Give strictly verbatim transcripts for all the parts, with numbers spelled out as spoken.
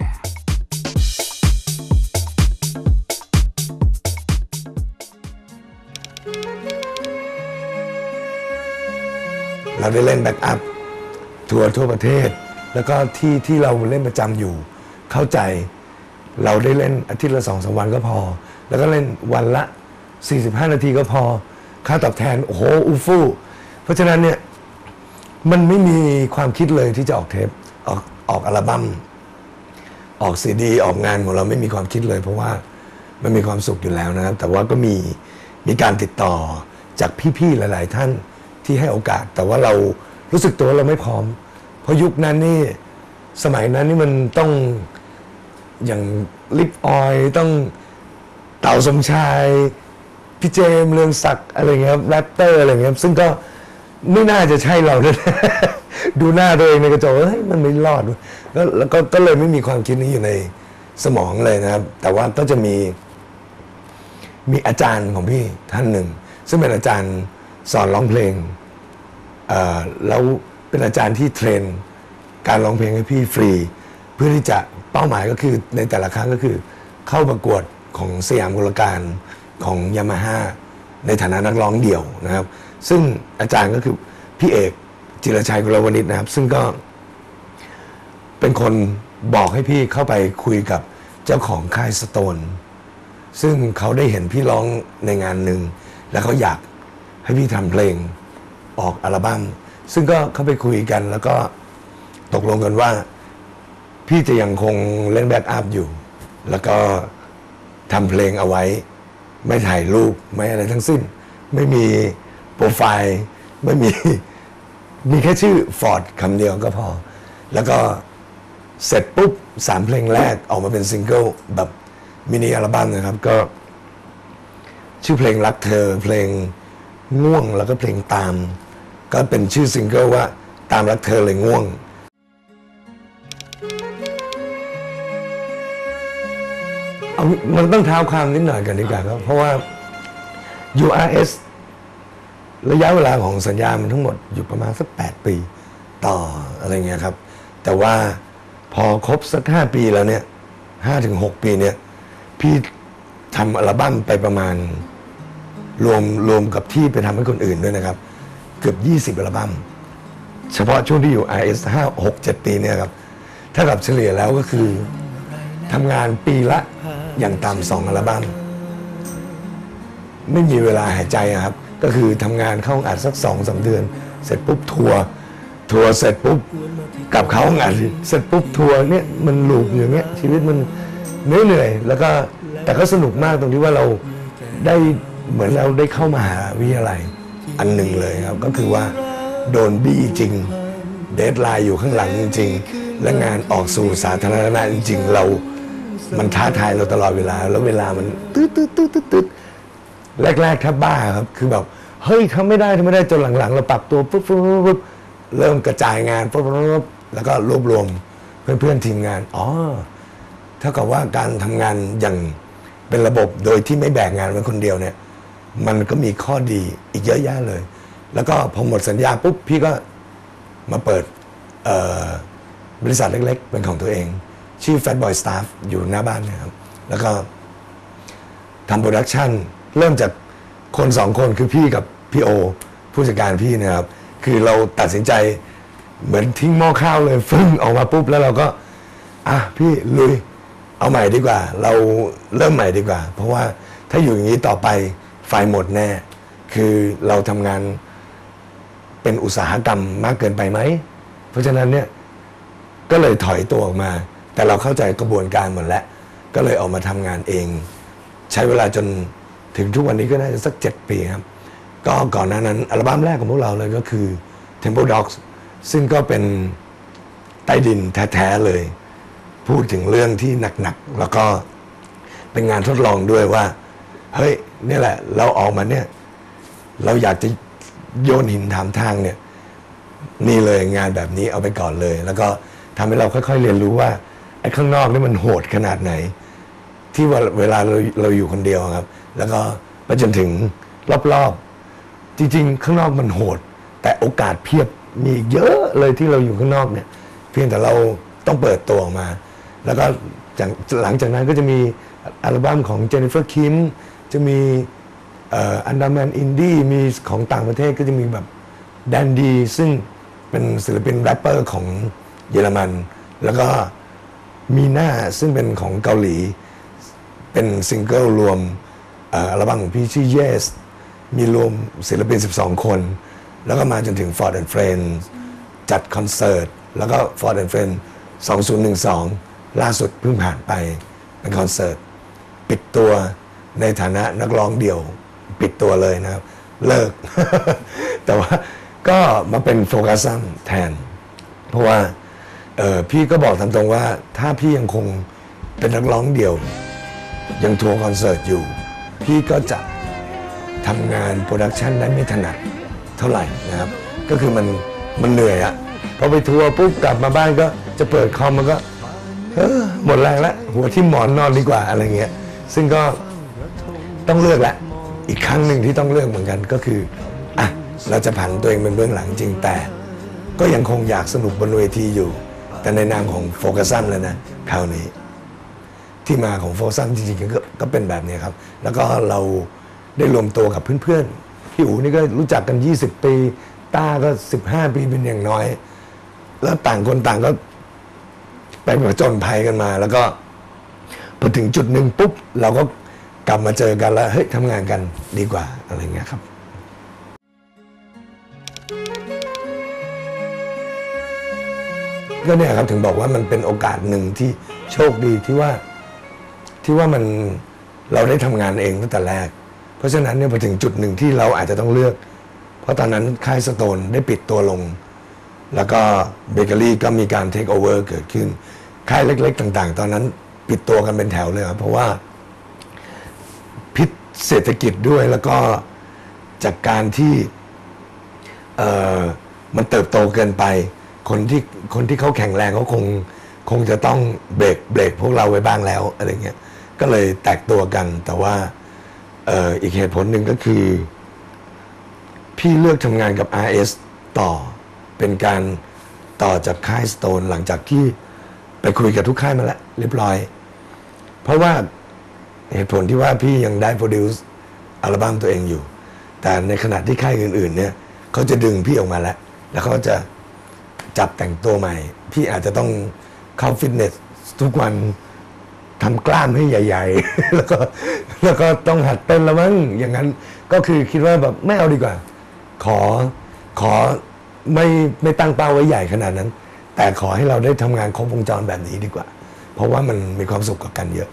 เราได้เล่นแบ็กอัพทัวร์ทั่วประเทศแล้วก็ที่ที่เราเล่นประจำอยู่เข้าใจเราได้เล่นอาทิตย์ละสองสามวันก็พอแล้วก็เล่นวันละสี่สิบห้านาทีก็พอค่าตอบแทนโอ้โหอูฟู่เพราะฉะนั้นเนี่ยมันไม่มีความคิดเลยที่จะออกเทปออกออกอัลบั้มออกซีดีออกงานของเราไม่มีความคิดเลยเพราะว่ามันมีความสุขอยู่แล้วนะครับแต่ว่าก็มีมีการติดต่อจากพี่ๆหลายๆท่านที่ให้โอกาสแต่ว่าเรารู้สึกตัวเราไม่พร้อมเพราะยุคนั้นนี่สมัยนั้นนี่มันต้องอย่างลิปออยต้องเต่าสมชายพี่เจมเรืองศักดิ์อะไรเงี้ยครับแรปเตอร์อะไรเงี้ยซึ่งก็ไม่น่าจะใช่เราเลย ดูหน้าตัวเองในกระจกเฮ้ยมันไม่รอดแล้วแล้วก็ก็เลยไม่มีความคิดนี้อยู่ในสมองเลยนะครับแต่ว่าก็จะมีมีอาจารย์ของพี่ท่านหนึ่งซึ่งเป็นอาจารย์สอนร้องเพลงแล้วเป็นอาจารย์ที่เทรนการร้องเพลงให้พี่ฟรีเพื่อที่จะเป้าหมายก็คือในแต่ละครั้งก็คือเข้าประกวดของสยามกุลการของยามาฮ่าในฐานะนักร้องเดี่ยวนะครับซึ่งอาจารย์ก็คือพี่เอกจิรชัยกุลวณิชนะครับซึ่งก็เป็นคนบอกให้พี่เข้าไปคุยกับเจ้าของค่ายสโตนซึ่งเขาได้เห็นพี่ร้องในงานหนึ่งแล้วเขาอยากให้พี่ทำเพลงออกอัลบั้มซึ่งก็เข้าไปคุยกันแล้วก็ตกลงกันว่าพี่จะยังคงเล่นแบ็กอัพอยู่แล้วก็ทำเพลงเอาไว้ไม่ถ่ายรูปไม่อะไรทั้งสิ้นไม่มีโปรไฟล์ไม่มีมีแค่ชื่อฟอร์ดคำเดียวก็พอแล้วก็เสร็จปุ๊บสามเพลงแรกออกมาเป็นซิงเกิลแบบมินิอัลบั้มนะครับก็ชื่อเพลงรักเธอเพลงง่วงแล้วก็เพลงตามก็เป็นชื่อซิงเกิลว่าตามรักเธอเลยง่วงเอามันต้องเท้าความนิดหน่อยกันดีกว่าครับเพราะว่า ยู อาร์ เอส ระยะเวลาของสัญญามันทั้งหมดอยู่ประมาณสักแปดปีต่ออะไรเงี้ยครับแต่ว่าพอครบสักห้าปีแล้วเนี่ยห้าถึงหกปีเนี่ยพี่ทำอัลบั้มไปประมาณรวมรวมกับที่ไปทำให้คนอื่นด้วยนะครับเกือบยี่สิบอัลบั้มเฉพาะช่วงที่อยู่ อาร์ เอส ห้า หก เจ็ดปีเนี่ยครับถ้ากับเฉลี่ยแล้วก็คือทำงานปีละอย่างต่ำสองอัลบั้มไม่มีเวลาหายใจครับก็คือทำงานเข้าห้องอัดสักสองสามเดือนเสร็จปุ๊บทัวร์ทัวร์เสร็จปุ๊บกลับเข้าห้องอัดเสร็จปุ๊บทัวร์เนี่ยมันลูปอย่างเงี้ยชีวิตมันเหนื่อยๆแล้วก็แต่ก็สนุกมากตรงที่ว่าเราได้เหมือนเราได้เข้ามหาวิทยาลัยอันหนึ่งเลยครับก็คือว่าโดนบี้จริงเดดไลน์อยู่ข้างหลังจริงๆและงานออกสู่สาธารณะจริงๆเรามันท้าทายเราตลอดเวลาแล้วเวลามันตืดตืดตืดตืดแรกๆถ้าบ้าครับคือแบบเฮ้ยทำไม่ได้ทำไม่ได้จนหลังๆเราปรับตัวปุ๊บปุ๊บปุ๊บเริ่มกระจายงานปุ๊บปุ๊บแล้วก็รวบรวมเพื่อนๆทีมงานอ๋อเท่ากับว่าการทำงานอย่างเป็นระบบโดยที่ไม่แบกงานไว้คนเดียวเนี่ยมันก็มีข้อดีอีกเยอะแยะเลยแล้วก็พอหมดสัญญาปุ๊บพี่ก็มาเปิดบริษัทเล็กๆเป็นของตัวเองชื่อ Fat Boy Staff อยู่หน้าบ้านนะครับแล้วก็ทำโปรดักชันเริ่มจากคนสองคนคือพี่กับพี่โอผู้จัดการพี่นะครับคือเราตัดสินใจเหมือนทิ้งหม้อข้าวเลยฟึ่งออกมาปุ๊บแล้วเราก็อ่ะพี่ลุยเอาใหม่ดีกว่าเราเริ่มใหม่ดีกว่าเพราะว่าถ้าอยู่อย่างนี้ต่อไปไฟหมดแน่คือเราทำงานเป็นอุตสาหกรรมมากเกินไปไหมเพราะฉะนั้นเนี่ยก็เลยถอยตัวออกมาแต่เราเข้าใจกระบวนการหมดแล้วก็เลยออกมาทำงานเองใช้เวลาจนถึงทุกวันนี้ก็น่าจะสักเจ็ดปีครับก็ก่อนหน้านั้นอัลบั้มแรกของพวกเราเลยก็คือ Temple Dogs ซึ่งก็เป็นใต้ดินแท้ๆเลยพูดถึงเรื่องที่หนักๆแล้วก็เป็นงานทดลองด้วยว่าเฮ้ยนี่แหละเราออกมาเนี่ยเราอยากจะโยนหินถามทางเนี่ยนี่เลยงานแบบนี้เอาไปก่อนเลยแล้วก็ทำให้เราค่อยๆเรียนรู้ว่าไอ้ข้างนอกนี่มันโหดขนาดไหนที่เวลาเราเราอยู่คนเดียวครับแล้วก็ไปจนถึงรอบๆจริงๆข้างนอกมันโหดแต่โอกาสเพียบมีเยอะเลยที่เราอยู่ข้างนอกเนี่ยเพียงแต่เราต้องเปิดตัวออกมาแล้วก็จากหลังจากนั้นก็จะมีอัลบั้มของเจนนิเฟอร์คิมจะมีอันดาแมนอินดี้มีของต่างประเทศก็จะมีแบบแดนดีซึ่งเป็นศิลปินแรปเปอร์ของเยอรมันแล้วก็มีหน้าซึ่งเป็นของเกาหลีเป็นซิงเกิลรวมอัลบั้มของพี่ชื่อ Yes มีรวมศิลปินสิบสองคนแล้วก็มาจนถึง Ford and Friends จัดคอนเสิร์ตแล้วก็ Ford and Friends สองพันสิบสองล่าสุดเพิ่งผ่านไปเป็นคอนเสิร์ตปิดตัวในฐานะนักร้องเดี่ยวปิดตัวเลยนะครับเลิก แต่ว่าก็มาเป็นโฟกัสซัมแทนเพราะว่าพี่ก็บอกตามตรงว่าถ้าพี่ยังคงเป็นนักร้องเดี่ยวยังทัวร์คอนเสิร์ตอยู่พี่ก็จะทำงานโปรดักชันนั้นไม่ถนัดเท่าไหร่นะครับก็คือมันมันเหนื่อยอะพอไปทัวร์ปุ๊บกลับมาบ้านก็จะเปิดคอมมันก็เออหมดแรงแล้วหัวที่หมอนนอนดีกว่าอะไรเงี้ยซึ่งก็ต้องเลือกแหละอีกครั้งหนึ่งที่ต้องเลือกเหมือนกันก็คืออ่ะเราจะผันตัวเองเป็นเบื้องหลังจริงแต่ก็ยังคงอยากสนุกบนเวทีอยู่แต่ในนามของโฟกัสซัมเลยนะคราวนี้ที่มาของโฟกัสซัมจริงๆก็ก็เป็นแบบนี้ครับแล้วก็เราได้รวมตัวกับเพื่อนๆพี่อู๋นี่ก็รู้จักกันยี่สิบปีต้าก็สิบห้าปีเป็นอย่างน้อยแล้วต่างคนต่างก็ไปผจญภัยกันมาแล้วก็พอถึงจุดหนึ่งปุ๊บเราก็กลับมาเจอกันแล้วเฮ้ยทำงานกันดีกว่าอะไรเงี้ยครับก็เนี่ยครับถึงบอกว่ามันเป็นโอกาสหนึ่งที่โชคดีที่ว่าที่ว่ามันเราได้ทำงานเองตั้งแต่แรกเพราะฉะนั้นเนี่ยพอถึงจุดหนึ่งที่เราอาจจะต้องเลือกเพราะตอนนั้นค่ายสโตนได้ปิดตัวลงแล้วก็เบเกอรี่ก็มีการเทคโอเวอร์เกิดขึ้นค่ายเล็กๆต่างๆตอนนั้นปิดตัวกันเป็นแถวเลยครับเพราะว่าพิษเศรษฐกิจด้วยแล้วก็จากการที่เอ่อมันเติบโตเกินไปคนที่คนที่เขาแข็งแรงเขาคงคงจะต้องเบรกเบรกพวกเราไว้บ้างแล้วอะไรเงี้ยก็เลยแตกตัวกันแต่ว่าเอ่ออีกเหตุผลหนึ่งก็คือพี่เลือกทำงานกับ อาร์ เอส ต่อเป็นการต่อจากค่ายสโตนหลังจากที่ไปคุยกับทุกค่ายมาแล้วเรียบร้อยเพราะว่าเหตุผลที่ว่าพี่ยังได้โปรดิวซ์อัลบั้มตัวเองอยู่แต่ในขณะที่ค่ายอื่นๆเนี่ยเขาจะดึงพี่ออกมาแล้วแล้วเขาจะจับแต่งตัวใหม่พี่อาจจะต้องเข้าฟิตเนสทุกวันทำกล้ามให้ใหญ่ๆ แล้วก็แล้วก็ต้องหัดเต้นแล้วมั้งอย่างนั้นก็คือคิดว่าแบบไม่เอาดีกว่าขอขอไม่ไม่ตั้งเป้าไว้ใหญ่ขนาดนั้นแต่ขอให้เราได้ทำงานครบวงจรแบบนี้ดีกว่าเพราะว่ามันมีความสุขกับกันเยอะ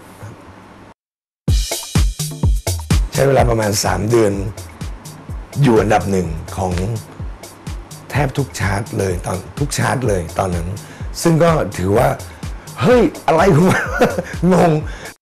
ใช้เวลาประมาณสามเดือนอยู่อันดับหนึ่งของแทบทุกชาร์ตเลยตอนทุกชาร์ตเลยตอนนั้นซึ่งก็ถือว่าเฮ้ยอะไรของมัน งง